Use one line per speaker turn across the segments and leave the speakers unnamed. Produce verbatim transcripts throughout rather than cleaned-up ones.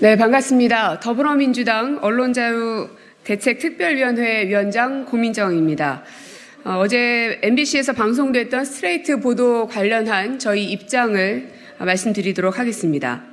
네, 반갑습니다. 더불어민주당 언론자유대책특별위원회 위원장 고민정입니다. 어, 어제 엠비씨에서 방송됐던 스트레이트 보도 관련한 저희 입장을 말씀드리도록 하겠습니다.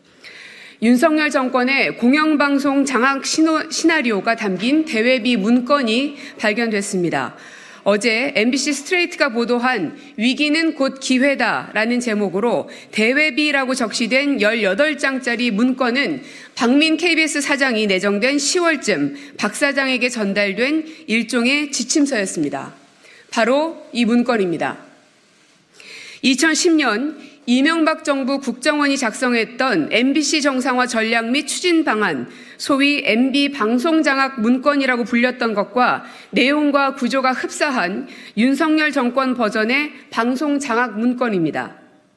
윤석열 정권의 공영방송 장악 시노, 시나리오가 담긴 대외비 문건이 발견됐습니다. 어제 엠비씨 스트레이트가 보도한 위기는 곧 기회다라는 제목으로 대외비라고 적시된 열여덟 장짜리 문건은 박민 케이비에스 사장이 내정된 시월쯤 박 사장에게 전달된 일종의 지침서였습니다. 바로 이 문건입니다. 이천십 년 이명박 정부 국정원이 작성했던 엠비씨 정상화 전략 및 추진 방안, 소위 엠비 방송장악 문건이라고 불렸던 것과 내용과 구조가 흡사한 윤석열 정권 버전의 방송장악 문건입니다.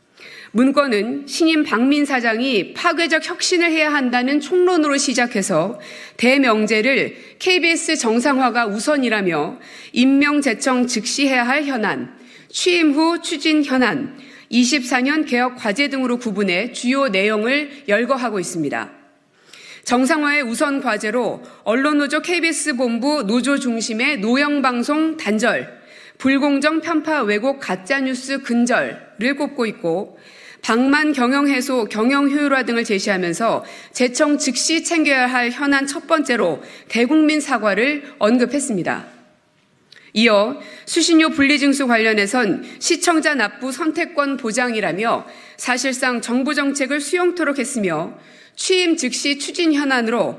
문건은 신임 박민 사장이 파괴적 혁신을 해야 한다는 총론으로 시작해서 대명제를 케이비에스 정상화가 우선이라며 임명 제청 즉시 해야 할 현안, 취임 후 추진 현안, 이십사 년 개혁 과제 등으로 구분해 주요 내용을 열거하고 있습니다. 정상화의 우선 과제로 언론노조 케이비에스 본부 노조 중심의 노영방송 단절, 불공정 편파 왜곡 가짜뉴스 근절을 꼽고 있고 방만 경영 해소, 경영 효율화 등을 제시하면서 제청 즉시 챙겨야 할 현안 첫 번째로 대국민 사과를 언급했습니다. 이어 수신료 분리징수 관련해선 시청자 납부 선택권 보장이라며 사실상 정부 정책을 수용토록 했으며 취임 즉시 추진 현안으로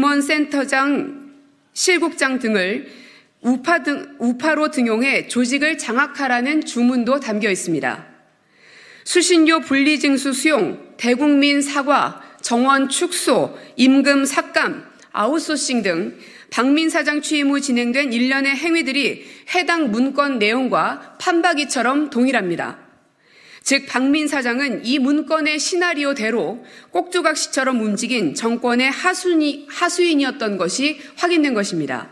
임원센터장, 실국장 등을 우파 등, 우파로 등용해 조직을 장악하라는 주문도 담겨 있습니다. 수신료 분리징수 수용, 대국민 사과, 정원 축소, 임금 삭감, 아웃소싱 등 박민 사장 취임 후 진행된 일련의 행위들이 해당 문건 내용과 판박이처럼 동일합니다. 즉 박민 사장은 이 문건의 시나리오대로 꼭두각시처럼 움직인 정권의 하수인이, 하수인이었던 것이 확인된 것입니다.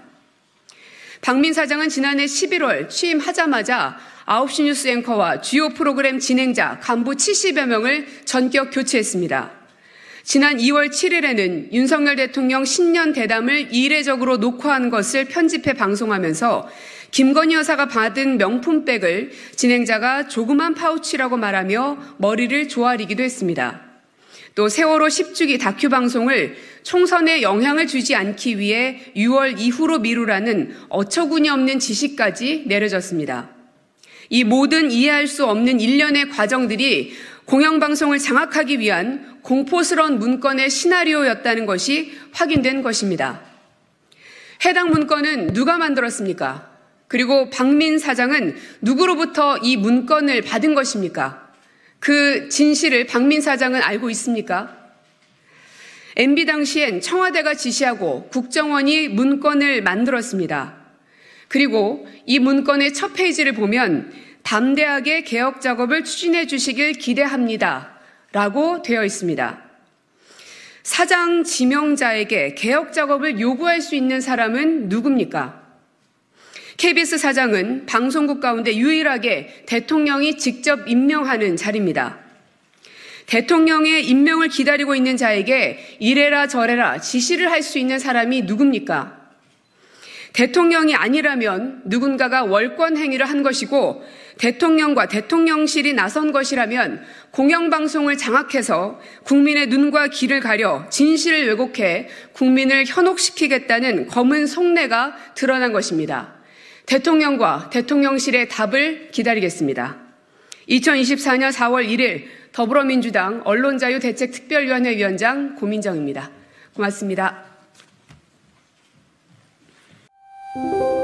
박민 사장은 지난해 십일월 취임하자마자 아홉 시 뉴스 앵커와 주요 프로그램 진행자, 간부 칠십여 명을 전격 교체했습니다. 지난 이월 칠일에는 윤석열 대통령 신년 대담을 이례적으로 녹화한 것을 편집해 방송하면서 김건희 여사가 받은 명품백을 진행자가 조그만 파우치라고 말하며 머리를 조아리기도 했습니다. 또 세월호 십 주기 다큐 방송을 총선에 영향을 주지 않기 위해 유월 이후로 미루라는 어처구니 없는 지시까지 내려졌습니다. 이 모든 이해할 수 없는 일련의 과정들이 공영방송을 장악하기 위한 공포스러운 문건의 시나리오였다는 것이 확인된 것입니다. 해당 문건은 누가 만들었습니까? 그리고 박민 사장은 누구로부터 이 문건을 받은 것입니까? 그 진실을 박민 사장은 알고 있습니까? 엠비 당시엔 청와대가 지시하고 국정원이 문건을 만들었습니다. 그리고 이 문건의 첫 페이지를 보면 담대하게 개혁 작업을 추진해 주시길 기대합니다. 라고 되어 있습니다. 사장 지명자에게 개혁 작업을 요구할 수 있는 사람은 누굽니까? 케이비에스 사장은 방송국 가운데 유일하게 대통령이 직접 임명하는 자리입니다. 대통령의 임명을 기다리고 있는 자에게 이래라 저래라 지시를 할 수 있는 사람이 누굽니까? 대통령이 아니라면 누군가가 월권 행위를 한 것이고 대통령과 대통령실이 나선 것이라면 공영방송을 장악해서 국민의 눈과 귀를 가려 진실을 왜곡해 국민을 현혹시키겠다는 검은 속내가 드러난 것입니다. 대통령과 대통령실의 답을 기다리겠습니다. 이천이십사 년 사월 일일 더불어민주당 언론자유대책특별위원회 위원장 고민정입니다. 고맙습니다.
Thank you.